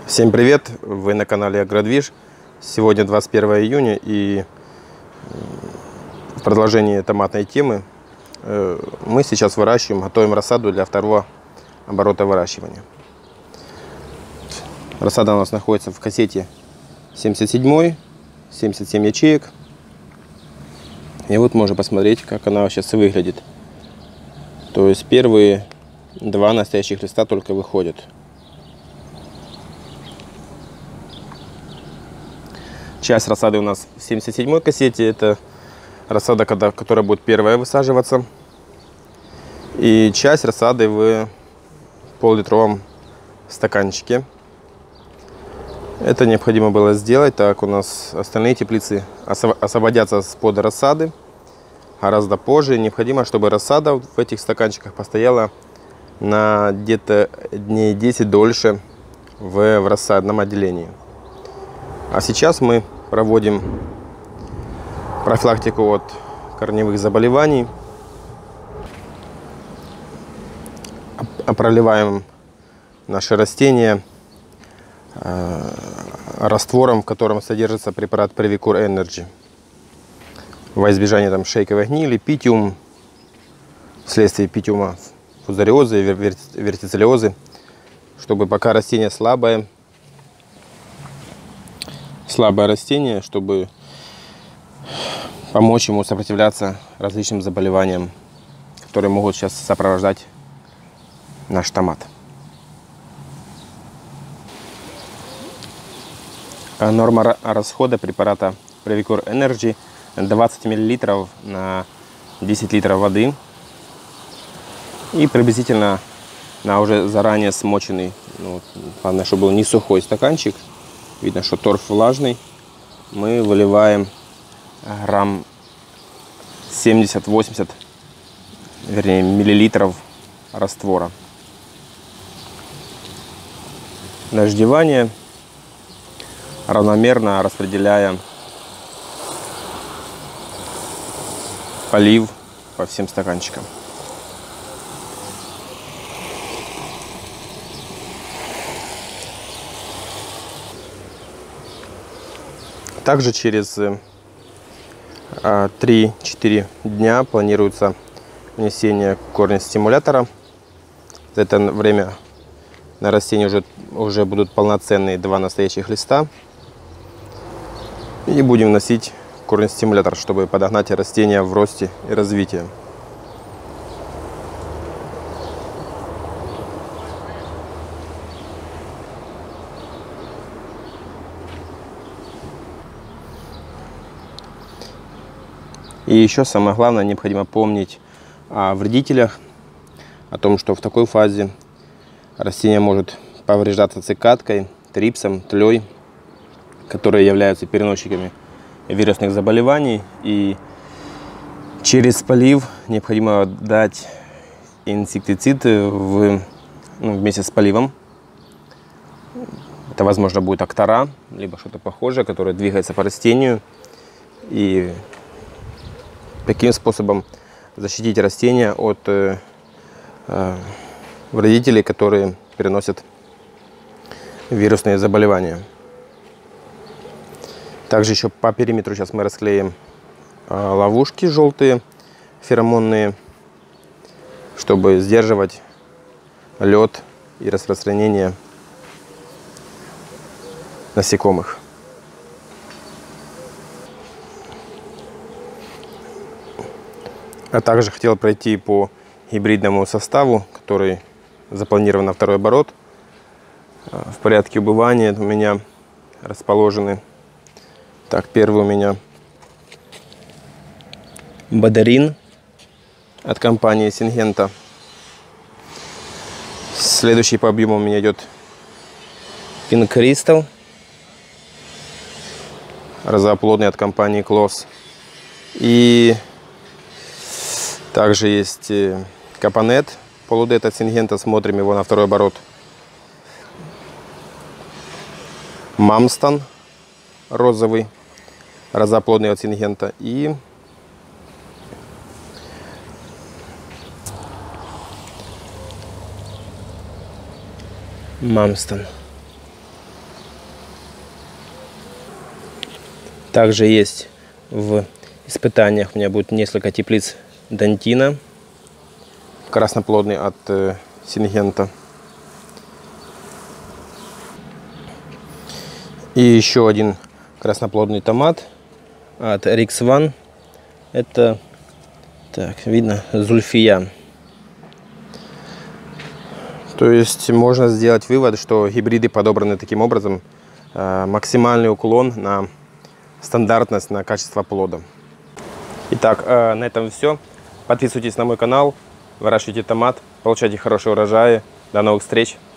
Всем привет! Вы на канале Агродвиж. Сегодня 21 июня, и в продолжении томатной темы мы сейчас выращиваем, готовим рассаду для второго оборота выращивания. Рассада у нас находится в кассете 77, 77 ячеек. И вот можно посмотреть, как она сейчас выглядит. То есть первые два настоящих листа только выходят. Часть рассады у нас в 77-й кассете. Это рассада, которая будет первая высаживаться. И часть рассады в пол-литровом стаканчике. Это необходимо было сделать, так как у нас остальные теплицы освободятся с под рассады гораздо позже. Необходимо, чтобы рассада в этих стаканчиках постояла на где-то дней 10 дольше в рассадном отделении. А сейчас мы проводим профилактику от корневых заболеваний. Проливаем наши растения раствором, в котором содержится препарат Previcur Energy. Во избежание шейковой гнили, питиум, вследствие питиума фузариозы, вертицеллезы, чтобы пока растение слабое растение, чтобы помочь ему сопротивляться различным заболеваниям, которые могут сейчас сопровождать наш томат. Норма расхода препарата Previcur Energy 20 мл на 10 литров воды. И приблизительно на уже заранее смоченный, главное, чтобы был не сухой стаканчик, видно, что торф влажный, мы выливаем грамм 70-80, вернее, миллилитров раствора. Дождевание, равномерно распределяя полив по всем стаканчикам. Также через 3-4 дня планируется внесение корнестимулятора. За это время на растении уже будут полноценные 2 настоящих листа. И будем вносить корнестимулятор, чтобы подогнать растения в росте и развитии. И еще самое главное, необходимо помнить о вредителях, о том, что в такой фазе растение может повреждаться цикадкой, трипсом, тлей, которые являются переносчиками вирусных заболеваний. И через полив необходимо дать инсектицид вместе с поливом. Это, возможно, будет Актара, либо что-то похожее, которое двигается по растению. И таким способом защитить растения от вредителей, которые переносят вирусные заболевания. Также еще по периметру сейчас мы расклеим ловушки желтые, феромонные, чтобы сдерживать лед и распространение насекомых. А также хотел пройти по гибридному составу, который запланирован на второй оборот. В порядке убывания у меня расположены. Так, первый у меня Бодарин от компании Сингента. Следующий по объему у меня идет Pink Crystal, розоплодный от компании Клос. И также есть Капанет, полудет от Сингента, смотрим его на второй оборот. Мамстон розовый, розоплодный от Сингента. И Мамстон. Также есть в испытаниях у меня будет несколько теплиц Дантина, красноплодный от Сингента. И еще один красноплодный томат от Rix One. Это, так, видно, Зульфия. То есть можно сделать вывод, что гибриды подобраны таким образом, максимальный уклон на стандартность, на качество плода. Итак, на этом все. Подписывайтесь на мой канал, выращивайте томат, получайте хорошие урожаи. До новых встреч!